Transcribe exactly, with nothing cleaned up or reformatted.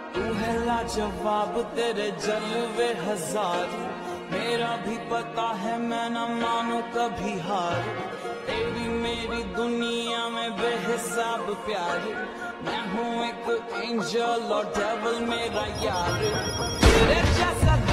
तू है लाजवाब, तेरे जलवे हजार, मेरा भी पता है मैं न मानू कभी हार। तेरी मेरी दुनिया में बेहिसाब प्यार, मैं हूँ एक एंजल और डेविल मेरा यार। तेरे जैसा